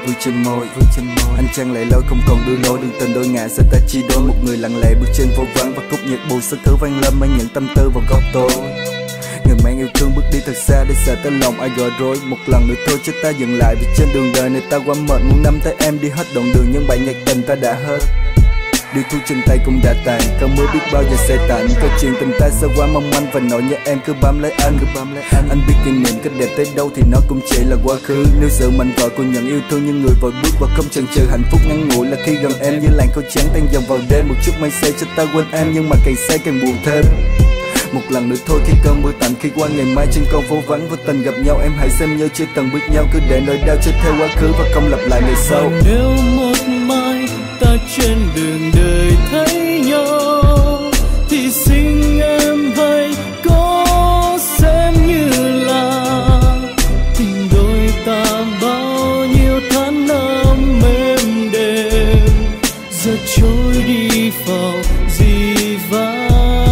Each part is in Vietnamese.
vui trên môi. Anh chẳng lẽ lối không còn đưa lối, đường tình đôi ngả sẽ ta chia đôi. Một người lặng lẽ bước trên vô vắng và khúc nhạc buồn sân khấu vang lên mang những tâm tư vào góc tối. Người mang yêu thương bước đi thật xa để sợ tới lòng ai gọi rối. Một lần nữa thôi cho ta dừng lại, vì trên đường đời này ta quá mệt, muốn nắm tay em đi hết đoạn đường nhưng bài nhạc tình ta đã hết. Điều thu trên tay cũng đã tàn, cơn mưa biết bao giờ sẽ tạnh. Câu chuyện tình ta sao quá mong manh và nỗi nhớ em cứ bám lấy anh. Anh biết kỷ niệm cách đẹp tới đâu thì nó cũng chỉ là quá khứ. Nếu sự mạnh vợ của nhận yêu thương nhưng người vội bước và không chần chừ. Hạnh phúc ngắn ngủi là khi gần em như làn khói trắng tan dần vào đêm. Một chút mây say cho ta quên em nhưng mà càng say càng buồn thêm. Một lần nữa thôi khi cơn mưa tạnh, khi qua ngày mai trên con phố vắng vô tình gặp nhau, em hãy xem như chưa từng biết nhau. Cứ để nỗi đau trôi theo quá khứ và không lặp lại ngày sau. Nếu một mai ta trên đường đời thấy nhau thì xin em hãy có xem như là tình đôi ta bao nhiêu tháng năm êm đềm giờ trôi đi vào dĩ vãng.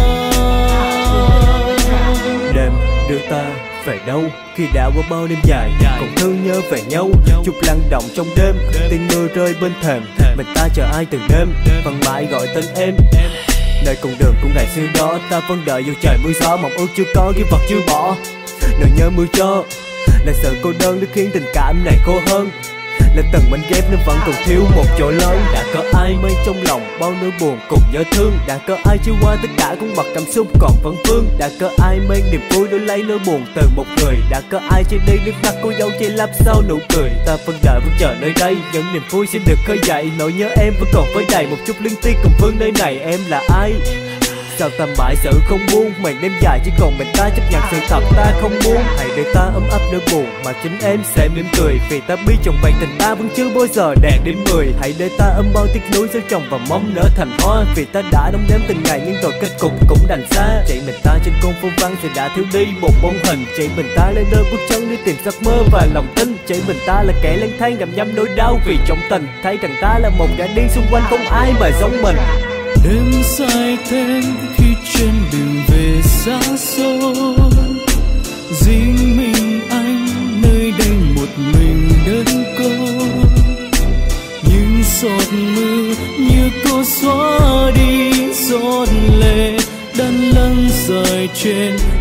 Đêm đưa ta về đâu khi đã qua bao đêm dài, còn thương nhớ về nhau chút lắng động trong đêm. Tiếng mưa rơi bên thềm, mình ta chờ ai từ đêm vẫn mãi gọi tên em. Nơi con đường của ngày xưa đó ta vẫn đợi dù trời mưa gió, mong ước chưa có cái vật chưa bỏ. Nỗi nhớ mưa cho là sự cô đơn đã khiến tình cảm này khô hơn. Là từng mảnh ghép nên vẫn còn thiếu một chỗ lớn. Đã có ai mang trong lòng bao nỗi buồn cùng nhớ thương. Đã có ai chưa qua tất cả cung bậc cảm xúc còn vẫn vương. Đã có ai mang niềm vui đổi lấy nỗi buồn từ một người. Đã có ai trên đi nước mắt cô dâu che lấp sau nụ cười. Ta vẫn đợi vẫn chờ nơi đây, những niềm vui xin được khơi dậy. Nỗi nhớ em vẫn còn với đầy một chút liên tiếc cùng vương nơi này. Em là ai? Sao ta mãi sự không buông, màn đêm dài chỉ còn mình ta chấp nhận sự thật ta không muốn. Hãy để ta ấm áp nỗi buồn mà chính em sẽ mỉm cười, vì ta biết chồng vàng tình ta vẫn chưa bao giờ đạt đến 10. Hãy để ta ấm bao tiếc nuối gieo trồng và mong nở thành hoa, vì ta đã đong đếm từng ngày nhưng rồi kết cục cũng đành xa. Chạy mình ta trên con phố vắng thì đã thiếu đi một bóng hình. Chạy mình ta lên nơi bước chân đi tìm giấc mơ và lòng tin. Chạy mình ta là kẻ lang thang gặm nhấm nỗi đau vì trọng tình. Thấy rằng ta là một kẻ điên, xung quanh không ai mà giống mình. Đêm dài thêm khi trên đường về xa xôi, riêng mình anh nơi đây một mình đơn côi. Những giọt mưa như cô xóa đi giọt lệ đan lăn dài trên